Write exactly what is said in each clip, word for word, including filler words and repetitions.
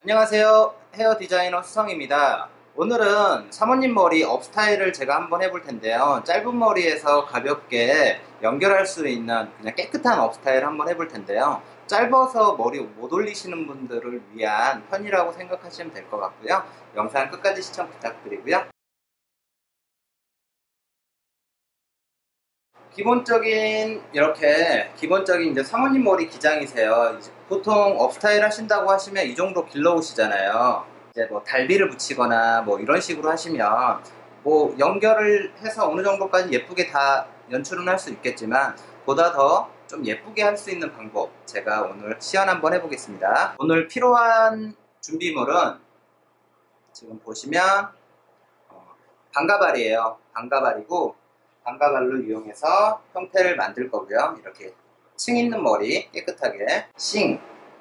안녕하세요. 헤어 디자이너 수성입니다. 오늘은 사모님 머리 업 스타일을 제가 한번 해볼 텐데요. 짧은 머리에서 가볍게 연결할 수 있는 그냥 깨끗한 업 스타일 한번 해볼 텐데요. 짧아서 머리 못 올리시는 분들을 위한 편이라고 생각하시면 될 것 같고요. 영상 끝까지 시청 부탁드리고요. 기본적인 이렇게 기본적인 이제 사모님 머리 기장이세요. 이제 보통 업 스타일 하신다고 하시면 이 정도 길러오시잖아요. 이제 뭐 달비를 붙이거나 뭐 이런 식으로 하시면 뭐 연결을 해서 어느 정도까지 예쁘게 다 연출은 할 수 있겠지만 보다 더 좀 예쁘게 할 수 있는 방법 제가 오늘 시연 한번 해보겠습니다. 오늘 필요한 준비물은 지금 보시면 어, 방가발이에요. 방가발이고 방가발로 이용해서 형태를 만들 거고요. 이렇게 층 있는 머리 깨끗하게 싱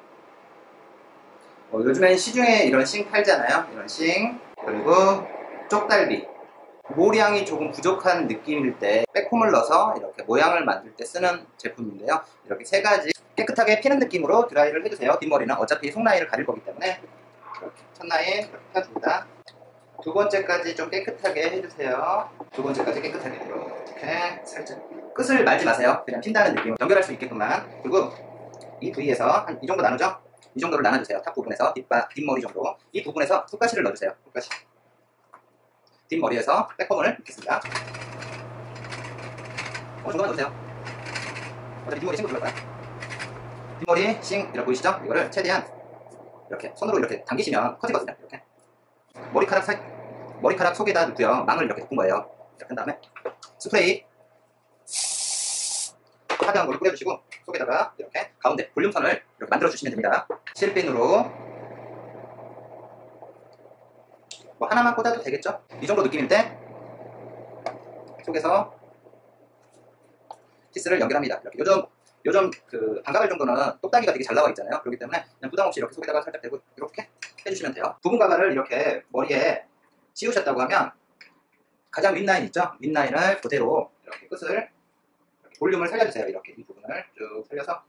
어, 요즘엔 시중에 이런 싱 팔잖아요. 이런 싱 그리고 쪽달비 모량이 조금 부족한 느낌일 때 빼콤을 넣어서 이렇게 모양을 만들 때 쓰는 제품인데요. 이렇게 세 가지 깨끗하게 피는 느낌으로 드라이를 해주세요. 뒷머리는 어차피 속라인을 가릴 거기 때문에 이렇게 첫 라인 이렇게 펴줍니다. 두 번째까지 좀 깨끗하게 해주세요. 두 번째까지 깨끗하게 이렇게 살짝 끝을 말지 마세요. 그냥 핀다는 느낌 연결할 수 있게끔만. 그리고 이 부위에서 한 이 정도 나누죠? 이 정도를 나눠주세요. 탑 부분에서 뒷바, 뒷머리 정도 이 부분에서 톱가시를 넣어주세요. 톱가시 뒷머리에서 백홈을 넣겠습니다. 어느 정도만 넣으세요. 어차피 뒷머리 싱글 들어갈 거야. 뒷머리 싱 이렇게 보이시죠? 이거를 최대한 이렇게 손으로 이렇게 당기시면 커지거든요. 이렇게 머리카락 사 머리카락 속에다 넣고요. 망을 이렇게 덮은 거예요. 이렇게 한 다음에 스프레이 하드한 걸로 뿌려주시고 속에다가 이렇게 가운데 볼륨선을 이렇게 만들어주시면 됩니다. 실핀으로 뭐 하나만 꽂아도 되겠죠? 이 정도 느낌일 때 속에서 피스를 연결합니다. 이렇게 요즘 요즘 그 반가발 정도는 똑딱이가 되게 잘 나와 있잖아요. 그렇기 때문에 그냥 부담 없이 이렇게 속에다가 살짝 대고 이렇게 해주시면 돼요. 부분 가발을 이렇게 머리에 씌우셨다고 하면 가장 윗라인 있죠? 윗라인을 그대로 이렇게 끝을 이렇게 볼륨을 살려주세요. 이렇게 이 부분을 쭉 살려서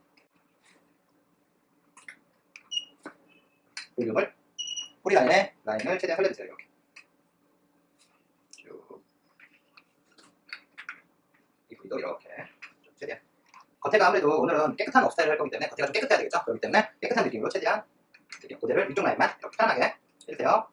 볼륨을 뿌리 라인에 라인을 최대한 살려주세요. 이렇게 쭉 이 부위도 이렇게 좀 최대한 겉에가 아무래도 오늘은 깨끗한 업 스타일을 할 거기 때문에 겉에가 좀 깨끗해야 되겠죠? 그렇기 때문에 깨끗한 느낌으로 최대한 이렇게 고대를 위쪽 라인만 이렇게 편하게 해주세요.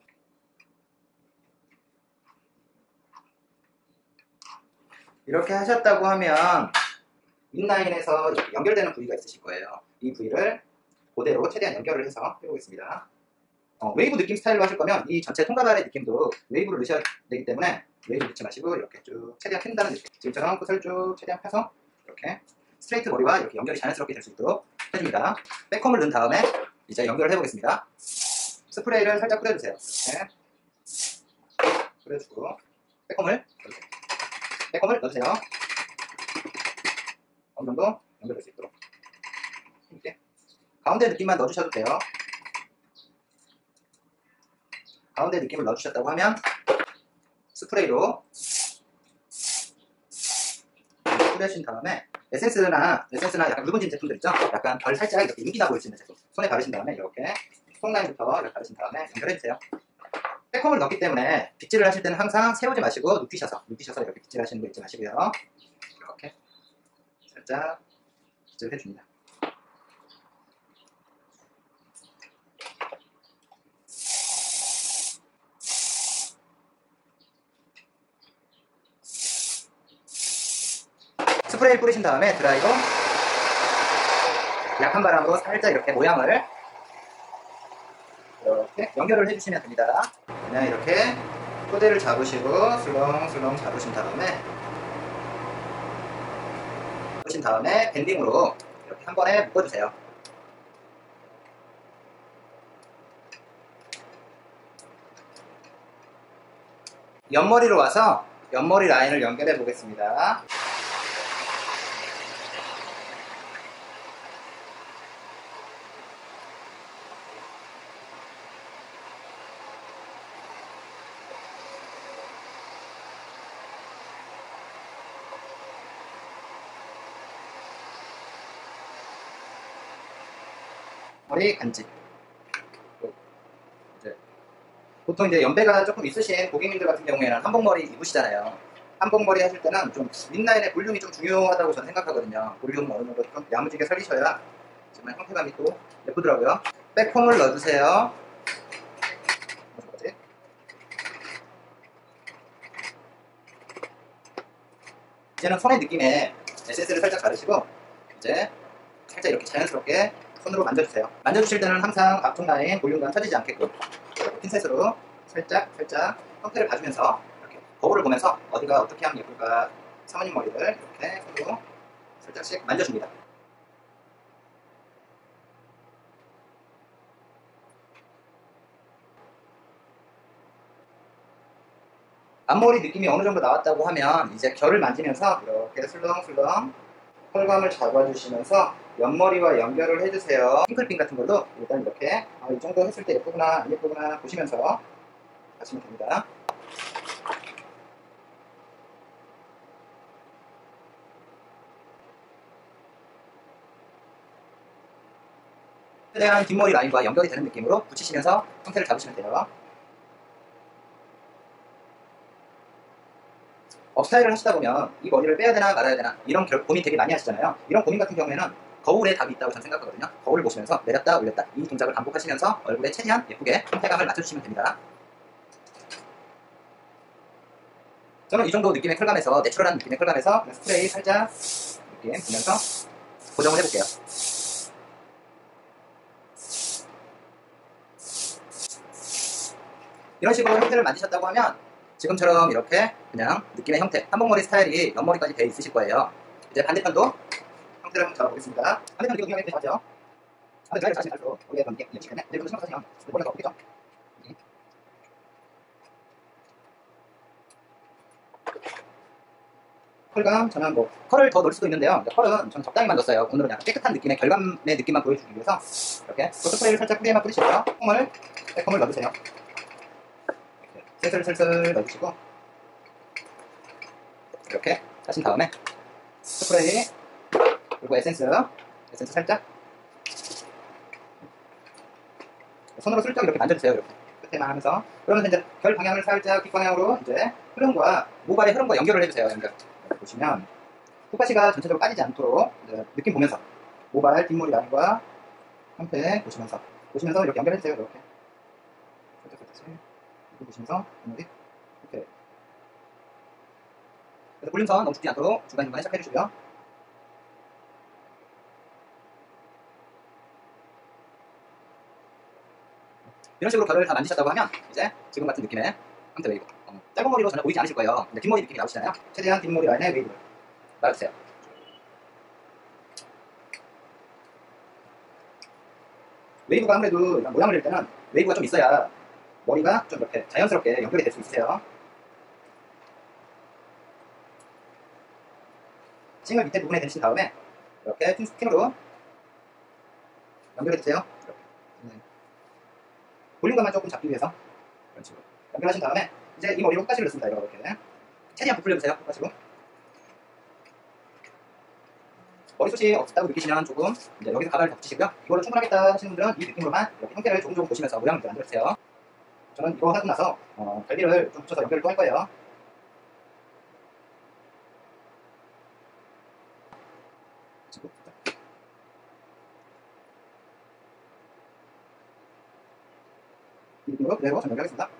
이렇게 하셨다고 하면 윗라인에서 이렇게 연결되는 부위가 있으실 거예요. 이 부위를 그대로 최대한 연결을 해서 해보겠습니다. 어, 웨이브 느낌 스타일로 하실 거면 이 전체 통가발의 느낌도 웨이브를 넣으셔야 되기 때문에 웨이브 넣지 마시고 이렇게 쭉 최대한 핀다는 느낌. 지금처럼 끝을 쭉 최대한 펴서 이렇게 스트레이트 머리와 이렇게 연결이 자연스럽게 될 수 있도록 해줍니다. 백홈을 넣은 다음에 이제 연결을 해보겠습니다. 스프레이를 살짝 뿌려주세요. 이렇게 뿌려주고 백홈을 백홈을 넣어주세요. 어느 정도 연결될 수 있도록 이렇게 가운데 느낌만 넣어주셔도 돼요. 가운데 느낌을 넣어주셨다고 하면 스프레이로 뿌려주신 다음에 에센스나 에센스나 약간 묽은진 제품들 있죠? 약간 결 살짝 이렇게 윤기나 보일 수 있는 제품 손에 바르신 다음에 이렇게 속라인부터 이렇게 바르신 다음에 연결해주세요. 백홈을 넣기 때문에 빗질을 하실 때는 항상 세우지 마시고 눕히셔서 눕히셔서 이렇게 빗질 하시는 거 잊지 마시고요. 이렇게 살짝 빗질을 해줍니다. 스프레이 뿌리신 다음에 드라이로 약한 바람으로 살짝 이렇게 모양을 이렇게 연결을 해주시면 됩니다. 그냥 이렇게 토대를 잡으시고 슬렁슬렁 잡으신 다음에 잡으신 다음에 밴딩으로 이렇게 한 번에 묶어주세요. 옆머리로 와서 옆머리 라인을 연결해 보겠습니다. 머리 간지 보통 이제 연배가 조금 있으신 고객님들 같은 경우에는 한복머리 입으시잖아요. 한복머리 하실 때는 좀 윗라인의 볼륨이 좀 중요하다고 저는 생각하거든요. 볼륨은 어느 정도 좀 야무지게 살리셔야 정말 형태감이 또 예쁘더라고요. 백홈을 넣어주세요. 이제는 손의 느낌에 에센스를 살짝 바르시고 이제 살짝 이렇게 자연스럽게 손으로 만져주세요. 만져주실 때는 항상 앞쪽 라인 볼륨감 터지지 않게끔 이렇게 핀셋으로 살짝 살짝 형태를 봐주면서 이렇게 거울을 보면서 어디가 어떻게 하면 예쁠까 사모님 머리를 이렇게 손으로 살짝씩 만져줍니다. 앞머리 느낌이 어느 정도 나왔다고 하면 이제 결을 만지면서 이렇게 슬렁슬렁 컬감을 잡아주시면서 옆머리와 연결을 해주세요. 핑클핀 같은 걸로 일단 이렇게 아, 이 정도 했을 때 예쁘구나 안 예쁘구나 보시면서 하시면 됩니다. 최대한 뒷머리 라인과 연결이 되는 느낌으로 붙이시면서 형태를 잡으시면 돼요. 업스타일을 하시다 보면 이 머리를 빼야 되나 말아야 되나 이런 결, 고민 되게 많이 하시잖아요. 이런 고민 같은 경우에는 거울에 답이 있다고 저는 생각하거든요. 거울을 보시면서 내렸다 올렸다 이 동작을 반복하시면서 얼굴에 최대한 예쁘게 형태감을 맞춰주시면 됩니다. 저는 이 정도 느낌의 컬감에서 내추럴한 느낌의 컬감에서 스프레이 살짝 느낌 보면서 고정을 해볼게요. 이런 식으로 형태를 만드셨다고 하면 지금처럼 이렇게 그냥 느낌의 형태 한복머리 스타일이 옆머리까지 되어 있으실 거예요. 이제 반대편도 형태를 한번 잡아보겠습니다. 반대편 이거 그냥 이렇게 잡죠. 반대 드라이브 자신 알죠. 거기에 그런 느낌 때문에 이제 그것도 생각하시면 머리가 없겠죠. 컬감 저는 뭐 컬을 더 넣을 수도 있는데요. 컬은 저는 적당히만 넣었어요. 오늘은 약간 깨끗한 느낌의 결감의 느낌만 보여주기 위해서 이렇게 또 스프레이를 살짝 뿌리에만 뿌리시고요. 콩을 새콤을 넣어주세요. 슬슬슬슬 넣어주시고 이렇게 하신 다음에 스프레이 그리고 에센스 에센스 살짝 손으로 슬쩍 이렇게 만져주세요. 이렇게 끝에만 하면서 그러면 이제 결 방향을 살짝 뒷방향으로 이제 흐름과 모발의 흐름과 연결을 해주세요. 연결 이렇게 보시면 풋바시가 전체적으로 빠지지 않도록 이제 느낌 보면서 모발 뒷머리 라인과 형태 보시면서 보시면서 이렇게 연결해주세요. 이렇게 살짝 살짝 보시면서 머리 이렇게 그래서 볼륨선 너무 죽지 않도록 중간중간에 시작해 주시고요. 이런 식으로 결을 다 만드셨다고 하면 이제 지금 같은 느낌의 형태 웨이브 어, 짧은 머리로 전혀 보이지 않으실 거예요. 근데 뒷머리 느낌이 나오시잖아요. 최대한 뒷머리 라인에 웨이브를 말아주세요. 웨이브가 아무래도 모양을 낼 때는 웨이브가 좀 있어야 머리가 좀 이렇게 자연스럽게 연결이 될 수 있으세요. 싱을 밑에 부분에 대신 다음에 이렇게 핀으로 연결해주세요. 이렇게. 볼륨감만 조금 잡기 위해서 이런 식으로 연결하신 다음에 이제 이 머리로 끝까지 넣습니다. 이렇게 최대한 부풀려주세요. 끝까지로 머리숱이 없다고 느끼시면 조금 이제 여기서 가발을 덮치시고요. 이걸로 충분하겠다 하시는 분들은 이 느낌으로만 이렇게 형태를 조금 조금 보시면서 모양을 만들어주세요. 저는 이거 하고 나서 어, 갈비를 좀 붙여서 연결을 또 할 거예요. 이 느낌으로 그대로 좀 연결하겠습니다.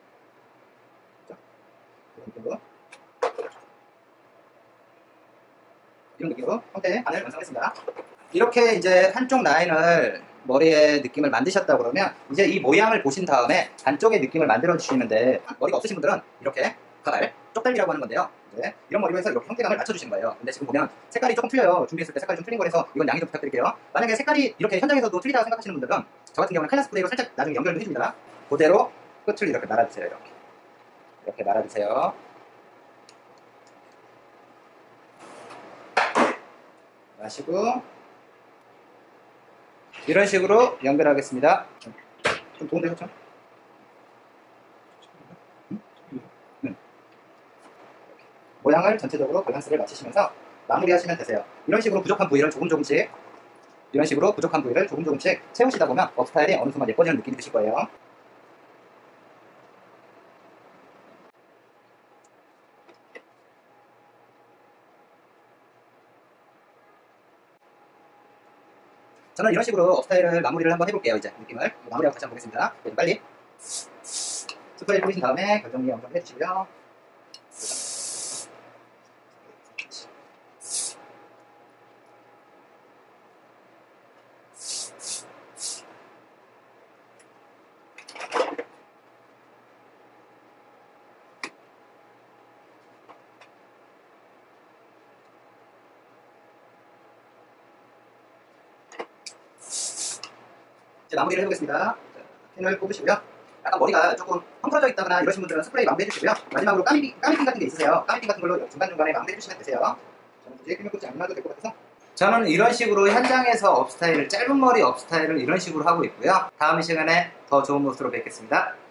이런 느낌으로 이런 느낌으로 형태의 반을 완성했습니다. 이렇게 이제 한쪽 라인을 머리의 느낌을 만드셨다 그러면 이제 이 모양을 보신 다음에 반쪽의 느낌을 만들어 주시는데 머리가 없으신 분들은 이렇게 가발 쪽달리라고 하는 건데요. 이제 이런 머리로 해서 이렇게 형태감을 맞춰주시는 거예요. 근데 지금 보면 색깔이 조금 틀려요. 준비했을 때 색깔이 좀 틀린 거라서 이건 양해 좀 부탁드릴게요. 만약에 색깔이 이렇게 현장에서도 틀리다고 생각하시는 분들은 저 같은 경우는 칼라 스프레이로 살짝 나중에 연결을 해줍니다. 그대로 끝을 이렇게 말아주세요. 이렇게 이렇게 말아주세요. 마시고 이런 식으로 연결하겠습니다. 좀 좋은데 그렇죠? 네. 모양을 전체적으로 밸런스를 맞추시면서 마무리하시면 되세요. 이런 식으로 부족한 부위를 조금 조금씩 이런 식으로 부족한 부위를 조금 조금씩 채우시다 보면 업스타일이 어느 순간 예뻐지는 느낌이 드실 거예요. 저는 이런 식으로 업스타일을 마무리를 한번 해볼게요. 이제 느낌을 마무리하고 다시 한번 보겠습니다. 좀 빨리 스프레이 뿌리신 다음에 결정리 영정을 해주시고요. 이제 마무리를 해보겠습니다. 자, 핀을 뽑으시고요. 약간 머리가 조금 헝클어져 있다거나 이러신 분들은 스프레이 마무리 해주시고요. 마지막으로 까미핀, 까미핀 같은 게 있으세요. 까미핀 같은 걸로 중간중간에 마무리 해주시면 되세요. 저는 굳이 핀을 꽂지 않아도 될 것 같아서. 저는 이런 식으로 현장에서 업스타일을, 짧은 머리 업스타일을 이런 식으로 하고 있고요. 다음 시간에 더 좋은 모습으로 뵙겠습니다.